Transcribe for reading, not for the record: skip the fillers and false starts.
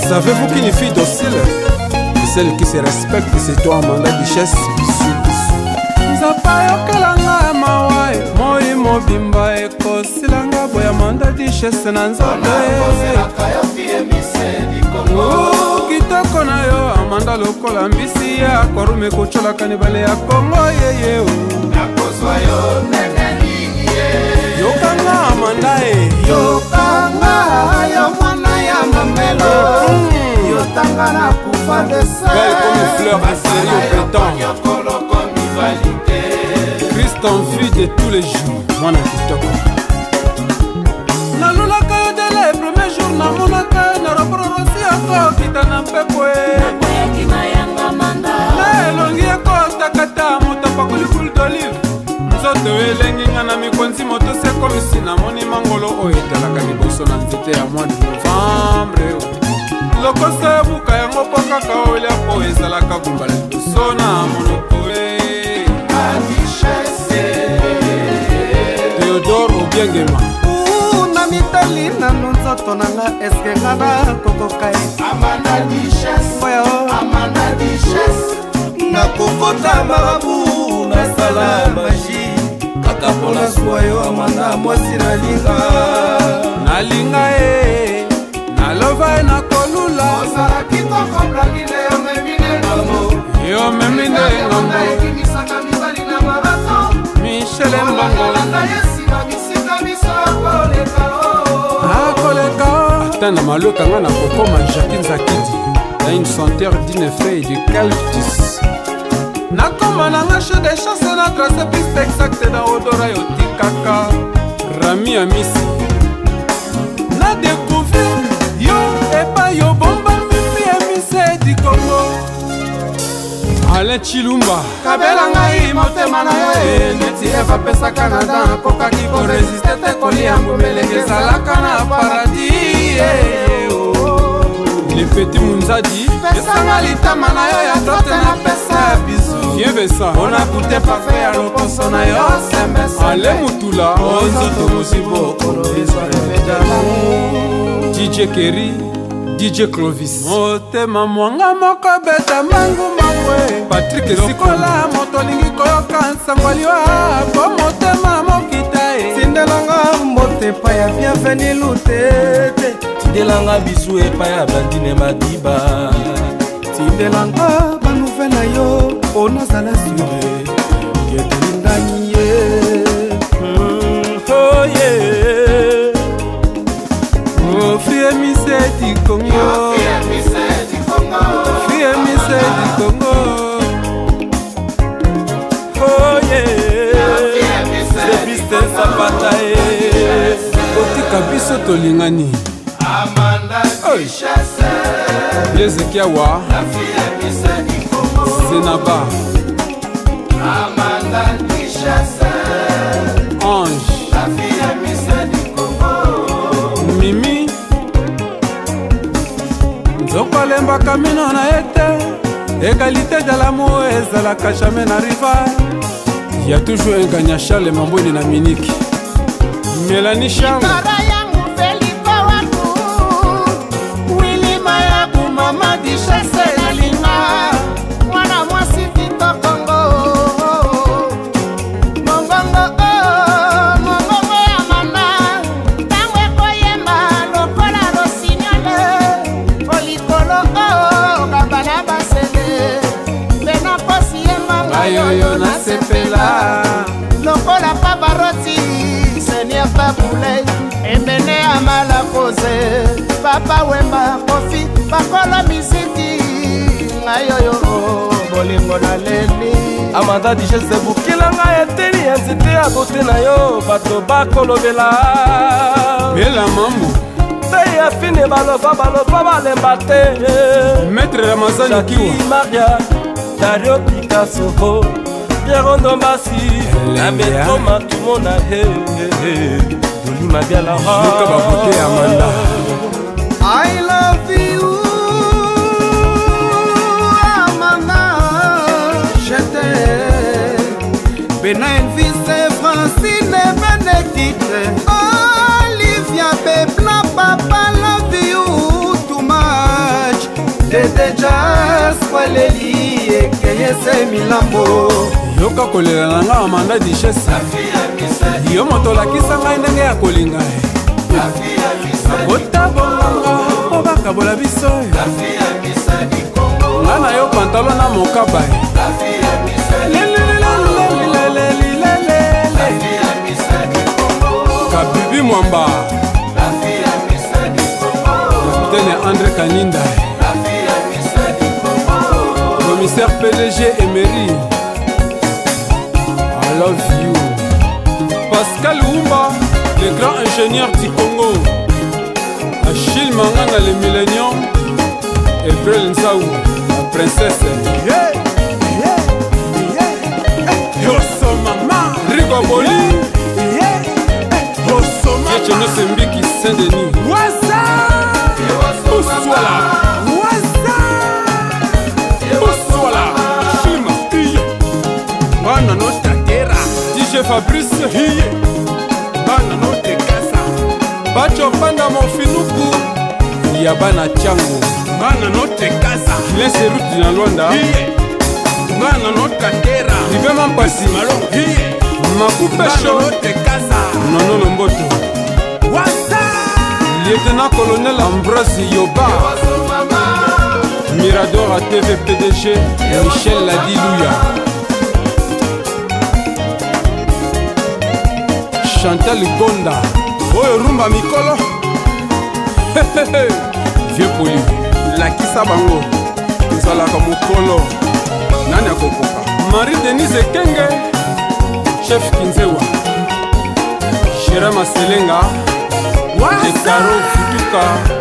Savez-vous qu'une fille docile est celle qui se respecte? C'est toi, Amanda Duchesse. Nzapa yokelanga mawa moi mobimba ekosilanga boya Amanda Duchesse na nzoto kitoko na yo Amanda lokola mbisi ya kwarume kocholaka nibale ya Kongo yeye yokanga Amanda yokanga yo mwana ya mamelo yotanga na kufa de sa belle comme une fleur de série au printemps Christ en vue de tous les jours mwana kitoko nalulaka yo dele premier jour namonaka na robororosi yako kita na mpepo na elongi ekotakata moto pakulikulu d'olive nzoto elenginga na mikonzi moto se komisi namoni mangolo oyo etalaka liboso na nzete ya mois de novembre lokosa ya buka yango mpo kaka olia po ezalaka kumbala liboso na monoko Théodore Obiengema na mitali nano nzoto nanga eske ngana kokokai Amanda Duchesse nakokota marabu nasala magi kaka mpona zwa yo Amanda mwasi nalinga ye nalova nakolula ozala kitoko blakile yo memine ngambo yo memine ngambo Michel Mbongo akoleka ata na maloka nga na kokoma Jacqueline Zakidi na une senteur d'une feuille de calctus nakoma nanga chez des chasse na trace piste exacte na odora yotikaka Rami Amisi na découvrir yo epa yo bomba mimi emise di Congo Alain Chilumba kabela ngai motema na yo neti eva pesa Canada kokaki koresiste te kolia mbumele ezalaka na paradis le petit Munzadi pesanga litama na yo ya tote na pesa bizu viens Vesa ona kute pafe ya loposo na yo sembesa Ale Mutula onzoto musibo kolo ezwa remedala DJ Kerry DJ Clovis motema mwanga moko beta mangu mangwe Patrick Sikola moto lingi koyoka nsangwaliwa po motema mokita tindelanga mbote pa ya bienveni lutete tindelanga bisu epa ya bandine madiba tindelanga banouvelle na yo mpona zala sure ketelingani ye Fie mise di Congo Fie mise di Congo Oh yeah Sebiste sapata Otika biso tolingani Amanda Duchesse Yezekia wa Zenaba Amanda Duchesse Ange Mimi Nzokolemba kamino na ete Égalité de l'amour ezalaka jamais na rival Il y a toujours un gagnant Charles Mamboni na Miniki Mélanie Charles Mama Duchesse nalinga mwana mwasi kitoko mongongo ya mama ntango ekoyemba lokola rosignole olikolo babana basele pena posi yembanga yoyo nasepela lokola Pavarotti Seigneur Babule emene ya Malakoze Papa Wemba Kofi bakolo misiki ngayoyo bolingo na leli Amanda Duchesse bukilanga eteli ya nzete ya bote na yo bato bakolobela Bela Mambo te ya fine baloba balemba te Maître Ramazani Kiwa Maria Dario Picasso Pierre Ndombasi la metoma tout mon a Dolima Biala Luka babote Amanda I love you Amanda je t'aime Benaïn Vice Francine Benedicte Olivia Bebla Papa love you too much jas waleli ekeyese milambo yoka kolela na nga amanda dichese yo moto olakisa ngai ndenge ya kolinga kotabonganga mpo bakabola biso nga na yo pantalo na mokaba kabibi mwamba kapitaine André Kaninda commissaire PDG Emery I love you Pascal Oumba le grand ingénieur du Congo Achille Manganga le millénium Evrel Nzaou la princesse Yoso mama Rigo Boli Yoso mama Yecheno Sembiki Saint-Denis Waza Ouswala Waza Ouswala Shima Hiye Bana nota tera DJ Fabrice Hiye Bana note kasa Bacho Panda Mofinuku Yabana Chango Bana note kasa Kilese Ruti na Luanda Hiye Bana nota tera Libema Mpasi Malo Hiye Makupesho Bana note kasa Nono Lomboto Wasa Lieutenant Colonel Ambrose Yoba Mirador à TV PDG Michel Ladilouya Chantal Gonda Oyo rumba mikolo Vieux poli Lakisa bango Nzalaka mokolo Nani akokoka Marie-Denise Kenge Chef Kinzewa Shira Maselenga Ekaro Futuka